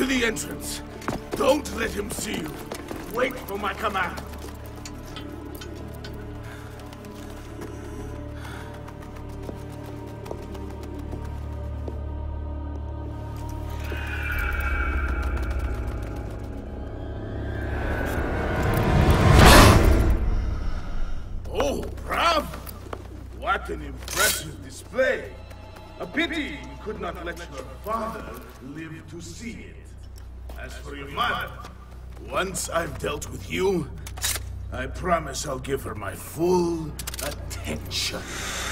the entrance. Don't let him see you. Wait for my command. Oh, bravo! What an impressive display. A pity you could not let your father live to see it. As for your mother, once I've dealt with you, I promise I'll give her my full attention.